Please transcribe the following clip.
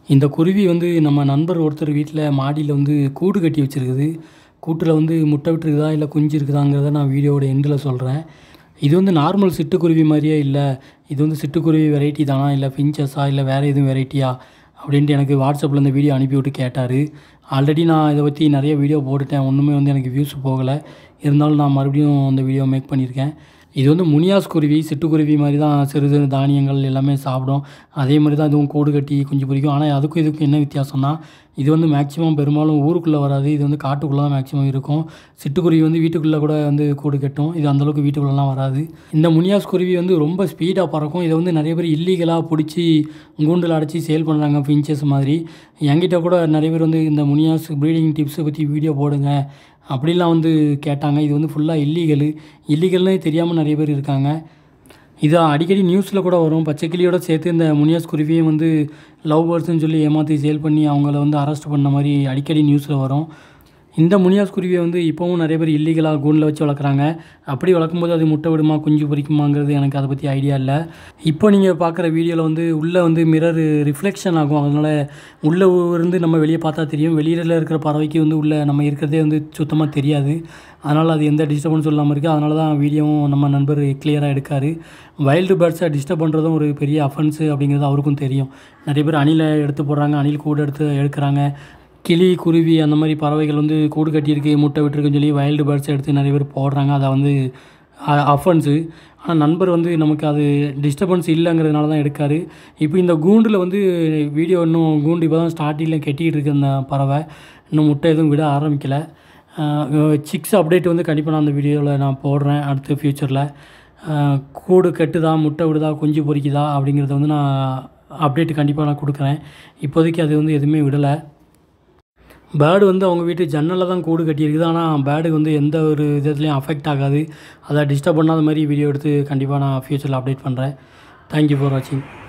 இந்த குருவி வந்து நம்ம நண்பர் ஒருத்தர் வீட்டில் மாடியில் வந்து கூடு கட்டி வச்சுருக்குது. கூட்டில் வந்து முட்டை விட்டுருக்குதா இல்லை குஞ்சு இருக்குதாங்கிறத நான் வீடியோவோட எண்டில் சொல்கிறேன். இது வந்து நார்மல் சிட்டுக்குருவி மாதிரியே இல்லை. இது வந்து சிட்டுக்குருவி வெரைட்டி தானா இல்லை ஃபின்ச்சஸா இல்லை வேறு எதுவும் வெரைட்டியா அப்படின்ட்டு எனக்கு வாட்ஸ்அப்பில் இந்த வீடியோ அனுப்பிவிட்டு கேட்டார். ஆல்ரெடி நான் இதை பற்றி நிறைய வீடியோ போட்டுட்டேன். ஒன்றுமே வந்து எனக்கு வியூஸ் போகலை. இருந்தாலும் நான் மறுபடியும் அந்த வீடியோ மேக் பண்ணியிருக்கேன். இது வந்து முனியாஸ் குருவி, சிட்டுக்குருவி மாதிரி தான் சிறு தானியங்கள் எல்லாமே சாப்பிடும். அதே மாதிரி தான் இதுவும் கூடு கட்டி குஞ்சு பொரிக்கும். ஆனால் அதுக்கும் இதுக்கும் என்ன வித்தியாசம்னா, இது வந்து மேக்ஸிமம் பெரும்பாலும் ஊருக்குள்ளே வராது. இது வந்து காட்டுக்குள்ளே தான் மேக்ஸிமம் இருக்கும். சிட்டுக்குருவி வந்து வீட்டுக்குள்ளே கூட வந்து கூடு கட்டும். இது அந்தளவுக்கு வீட்டுக்குள்ளெலாம் வராது. இந்த முனியாஸ் குருவி வந்து ரொம்ப ஸ்பீடாக பறக்கும். இதை வந்து நிறைய பேர் இல்லீகலாக பிடிச்சி கூண்டில் அடைச்சி சேல் பண்ணுறாங்க, ஃபின்ச்சஸ் மாதிரி. என்கிட்ட கூட நிறைய பேர் வந்து இந்த முனியாஸ் ப்ரீடிங் டிப்ஸை பற்றி வீடியோ போடுங்க அப்படிலாம் வந்து கேட்டாங்க. இது வந்து ஃபுல்லாக இல்லீகல்னே தெரியாமல் நிறைய பேர் இருக்காங்க. இது அடிக்கடி நியூஸில் கூட வரும். பச்சைக்கிளியோட சேர்த்து இந்த முனியாஸ் குருவியும் வந்து லவ் பேர்ட்ஸ்னு சொல்லி ஏமாற்றி சேல் பண்ணி அவங்கள வந்து அரெஸ்ட் பண்ண மாதிரி அடிக்கடி நியூஸில் வரும். இந்த முனியாஸ் குருவியை வந்து இப்போவும் நிறைய பேர் இல்லீகலாக கூண்டில் வச்சு வளர்க்குறாங்க. அப்படி வளர்க்கும்போது அது முட்டை விடுமா குஞ்சு பொரிக்குமாங்கிறது எனக்கு அதை பற்றி ஐடியா இல்லை. இப்போ நீங்கள் பார்க்குற வீடியோவில் வந்து உள்ளே வந்து மிரர் ரிஃப்ளெக்ஷன் ஆகும். அதனால் உள்ளே இருந்து நம்ம வெளியே பார்த்தா தெரியும். வெளியில் இருக்கிற பறவைக்கு வந்து உள்ளே நம்ம இருக்கிறதே வந்து சுத்தமாக தெரியாது. அதனால் அது எந்த டிஸ்டர்பன்ஸும் இல்லாமல் இருக்குது. அதனால தான் வீடியோவும் நம்ம நண்பர் கிளியராக எடுக்கார். வைல்டு பேர்ட்ஸை டிஸ்டர்ப் பண்ணுறதும் ஒரு பெரிய அஃபென்ஸு அப்படிங்கிறது அவருக்கும் தெரியும். நிறைய பேர் அணிலை எடுத்து போடுறாங்க, அணில் கூடு எடுத்து எடுக்கிறாங்க. கிளி, குருவி அந்த மாதிரி பறவைகள் வந்து கூடு கட்டியிருக்கு, முட்டை விட்டுருக்குன்னு சொல்லி வைல்டு பேர்ட்ஸ் எடுத்து நிறைய பேர் போடுறாங்க. அதை வந்து அஃபென்ஸு. ஆனால் நண்பர் வந்து நமக்கு அது டிஸ்டர்பன்ஸ் இல்லைங்கிறதுனால தான் எடுக்கார். இப்போ இந்த கூண்டில் வந்து வீடியோ இன்னும் கூண்டு இப்போ தான் ஸ்டார்டிங்கில் கட்டிக்கிட்டு இருக்குது. அந்த பறவை இன்னும் முட்டை எதுவும் விட ஆரம்பிக்கலை. சிக்ஸ் அப்டேட் வந்து கண்டிப்பாக நான் அந்த வீடியோவில் நான் போடுறேன் அடுத்த ஃப்யூச்சரில். கூடு கட்டுதா, முட்டை விடுதா, குஞ்சு பொரிக்குதா அப்படிங்கிறத வந்து நான் அப்டேட்டு கண்டிப்பாக நான் கொடுக்குறேன். இப்போதைக்கு அது வந்து எதுவுமே விடலை. பேர்டு வந்து அவங்க வீட்டு ஜன்னலில் தான் கூடு கட்டியிருக்குது. ஆனால் பேர்டுக்கு வந்து எந்த ஒரு விதத்துலையும் அஃபெக்ட் ஆகாது. அதை டிஸ்டர்ப் பண்ணாத மாதிரி வீடியோ எடுத்து கண்டிப்பாக நான் ஃப்யூச்சரில் அப்டேட் பண்ணுறேன். தேங்க்யூ ஃபார் வாட்சிங்.